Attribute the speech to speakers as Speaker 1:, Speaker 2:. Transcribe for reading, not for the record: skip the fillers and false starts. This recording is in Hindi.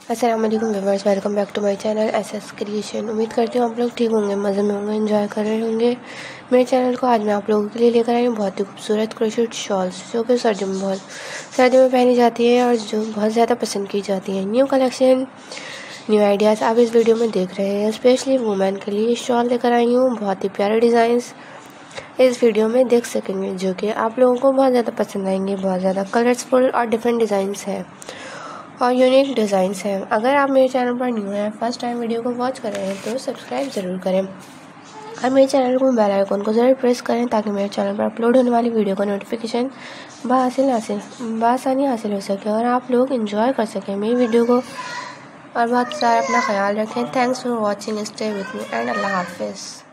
Speaker 1: अस्सलाम वालेकुम viewers, welcome back to my channel SS creation. उम्मीद करती हूँ आप लोग ठीक होंगे, मज़े में होंगे, एंजॉय कर रहे होंगे। मेरे चैनल को आज मैं आप लोगों के लिए लेकर आई हूँ बहुत ही खूबसूरत क्रोशेट शॉल्स, जो कि सर्दियों में पहनी जाती है और जो बहुत ज़्यादा पसंद की जाती है। न्यू कलेक्शन, न्यू आइडियाज़ आप इस वीडियो में देख रहे हैं। स्पेशली वुमेन के लिए शॉल लेकर आई हूँ। बहुत ही प्यारे डिज़ाइंस इस वीडियो में देख सकेंगे, जो कि आप लोगों को बहुत ज़्यादा पसंद आएंगे। बहुत ज़्यादा कलरफुल और डिफरेंट डिज़ाइंस हैं और यूनिक डिज़ाइंस हैं। अगर आप मेरे चैनल पर न्यू हैं, फर्स्ट टाइम वीडियो को वॉच कर रहे हैं, तो सब्सक्राइब ज़रूर करें और मेरे चैनल को बेल आइकन को ज़रूर प्रेस करें, ताकि मेरे चैनल पर अपलोड होने वाली वीडियो का नोटिफिकेशन बआसानी हासिल हो सके और आप लोग एंजॉय कर सकें मेरी वीडियो को। और बहुत सारा अपना ख्याल रखें। Thanks for watching, stay with me and अल्लाह हाफिज़।